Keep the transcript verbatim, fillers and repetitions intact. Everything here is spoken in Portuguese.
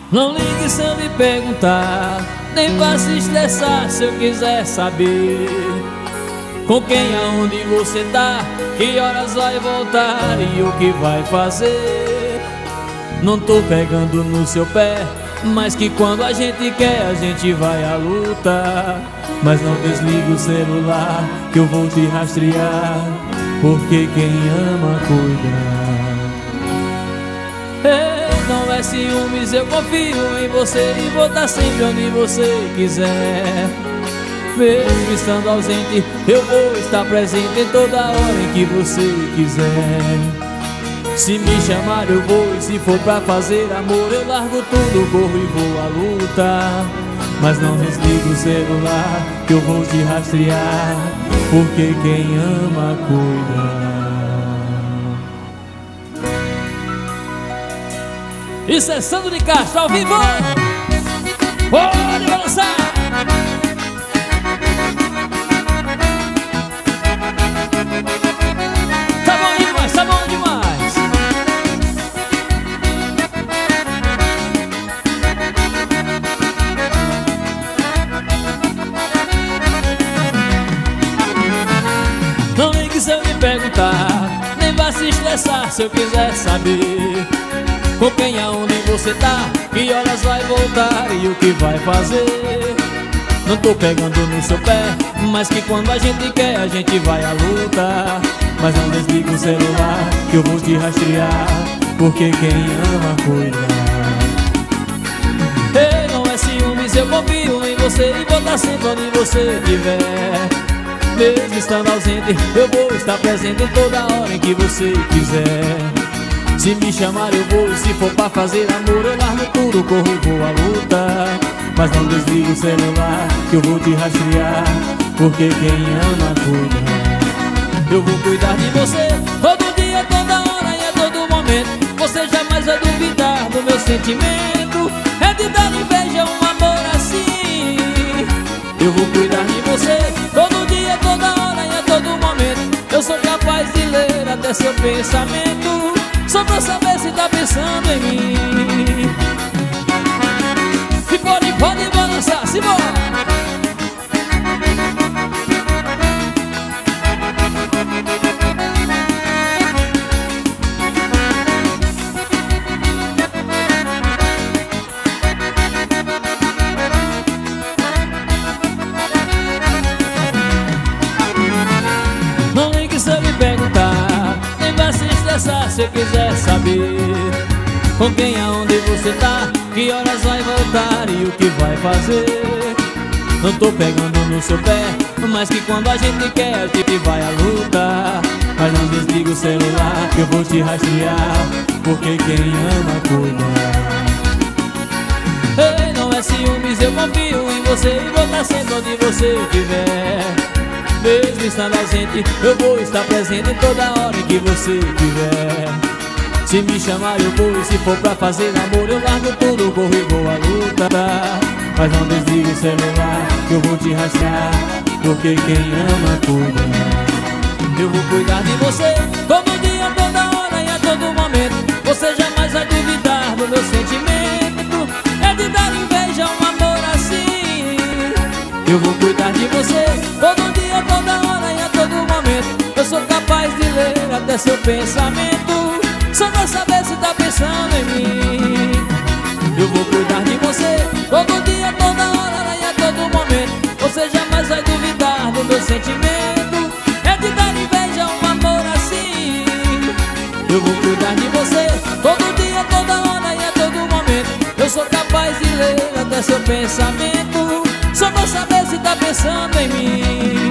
Não ligue se eu lhe perguntar, nem vá se estressar se eu quiser saber com quem, aonde você tá, que horas vai voltar e o que vai fazer. Não tô pegando no seu pé, mas que quando a gente quer a gente vai à luta. Mas não desliga o celular que eu vou te rastrear, porque quem ama cuida. Não é ciúmes, eu confio em você e vou estar sempre onde você quiser. Mesmo estando ausente, eu vou estar presente em toda hora em que você quiser. Se me chamar eu vou, e se for pra fazer amor eu largo tudo, corro e vou à luta. Mas não desliga o celular que eu vou te rastrear, porque quem ama cuida. Isso é Sandro de Castro ao vivo. Pode balançar. Tá bom demais, tá bom demais. Não ligue se eu me perguntar, nem vá se estressar se eu quiser saber com quem, aonde você tá, que horas vai voltar e o que vai fazer. Não tô pegando no seu pé, mas que quando a gente quer a gente vai à luta. Mas não desliga o celular que eu vou te rastrear, porque quem ama cuida. Ei, não é ciúmes, eu confio em você e vou estar sempre onde você estiver. Mesmo estando ausente, eu vou estar presente em toda hora em que você quiser. Se me chamar eu vou, e se for pra fazer amor eu largo tudo, corro e vou à luta. Mas não desliga o celular que eu vou te rastrear, porque quem ama cuida. Eu vou cuidar de você todo dia, toda hora e a todo momento. Você jamais vai duvidar do meu sentimento, é de dar inveja um amor assim. Eu vou cuidar de você todo dia, toda hora e a todo momento. Eu sou capaz de ler até seu pensamento, só pra saber se tá pensando em mim. E pode, pode balançar, simbora! Não ligue se eu me perguntar, nem vá se estressar se eu quiser saber com quem, aonde você tá, que horas vai voltar e o que vai fazer. Não tô pegando no seu pé, mas que quando a gente quer a gente vai à luta. Mas não desliga o celular que eu vou te rastrear, porque quem ama cuida. Ei, não é ciúmes, eu confio em você e vou estar sempre onde você estiver. Mesmo estando ausente, eu vou estar presente em toda hora em que você quiser. Se me chamar eu vou, e se for pra fazer amor eu largo tudo, corro e vou à luta. Mas não desliga o celular que eu vou te rastrear, porque quem ama cuida. Eu vou cuidar de você todo dia, toda hora e a todo momento. Você jamais vai duvidar do meu sentimento, é de dar inveja um amor assim. Eu vou cuidar de você todo dia, toda hora e a todo momento. Eu sou capaz de ler até seu pensamento, só pra saber se tá pensando em mim. Eu vou cuidar de você todo dia, toda hora e a todo momento. Você jamais vai duvidar do meu sentimento, é de dar inveja um amor assim. Eu vou cuidar de você todo dia, toda hora e a todo momento. Eu sou capaz de ler até seu pensamento, só pra saber se tá pensando em mim.